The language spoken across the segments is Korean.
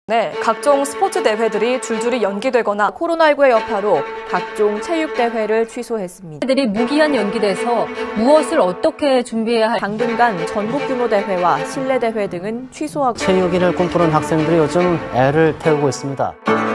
네, 각종 스포츠 대회들이 줄줄이 연기되거나 코로나19의 여파로 각종 체육대회를 취소했습니다. 대회들이 무기한 연기돼서 무엇을 어떻게 준비해야 할 당분간 전국 규모 대회와 실내 대회 등은 취소하고 체육인을 꿈꾸는 학생들이 요즘 애를 태우고 있습니다.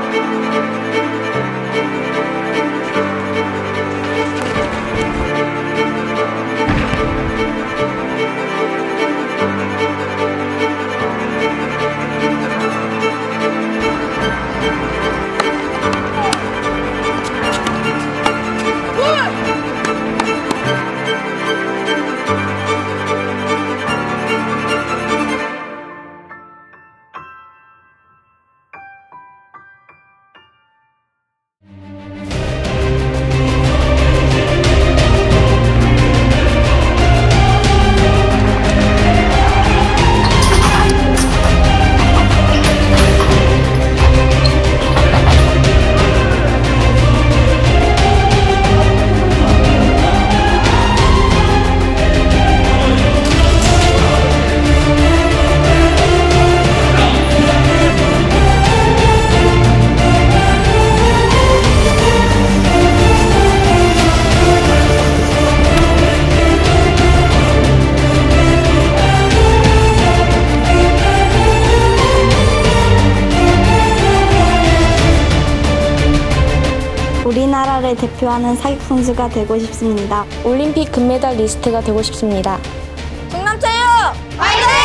우리나라를 대표하는 사격 선수가 되고 싶습니다. 올림픽 금메달 리스트가 되고 싶습니다. 충남체육 화이팅!